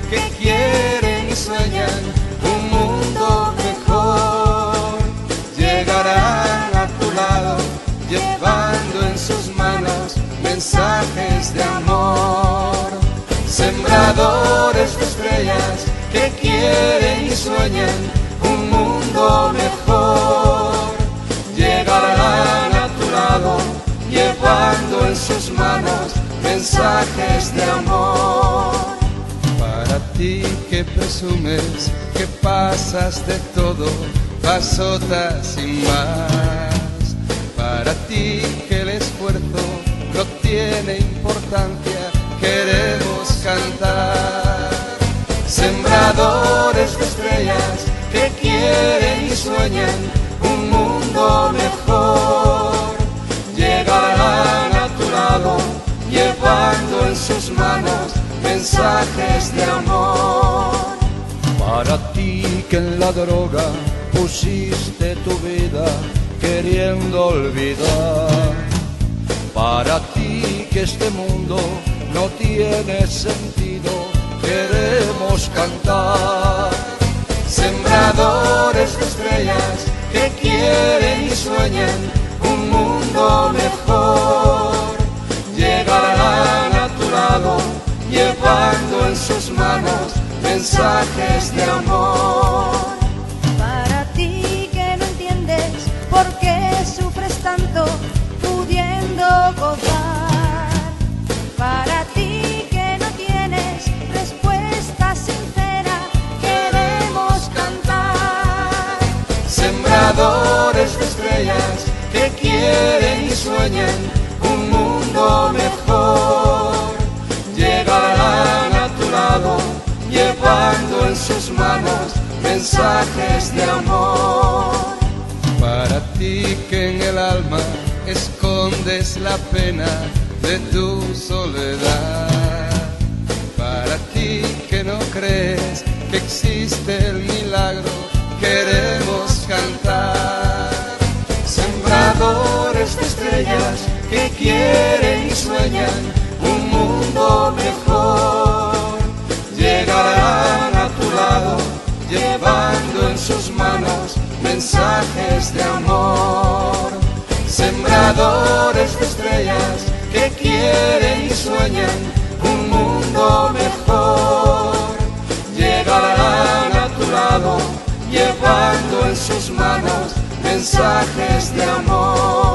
que quieren y sueñan un mundo mejor. Llegarán a tu lado llevando en sus manos mensajes de amor. Sembradores de estrellas que quieren y sueñan un mundo mejor. Llegarán a tu lado llevando en sus manos mensajes de amor. Para ti que presumes que pasas de todo, pasotas sin más. Para ti que el esfuerzo no tiene importancia, queremos cantar. Sembradores de estrellas que quieren y sueñan un mundo mejor. Llegarán a tu lado llevando en sus manos mensajes de amor. Para ti que en la droga pusiste tu vida queriendo olvidar. Para ti que este mundo no tiene sentido, queremos cantar. Sembradores de estrellas que quieren y sueñan un mundo mejor. Llegarán a tu lado llevando en sus manos mensajes de amor. Para ti que no entiendes por qué sufres tanto pudiendo gozar. Para ti que no tienes respuesta sincera, queremos cantar. Sembradores de estrellas que quieren y sueñan un mundo mejor. Llegarán a tu lado llevando en sus manos mensajes de amor. Para ti que en el alma escondes la pena de tu soledad. Para ti que no crees que existe el milagro, queremos cantar. Sembradores de estrellas que quieren y sueñan un mundo mejor. Llegarán a tu lado llevando en sus manos mensajes de amor. Sembradores de estrellas que quieren y sueñan un mundo mejor. Llegarán a tu lado llevando en sus manos mensajes de amor.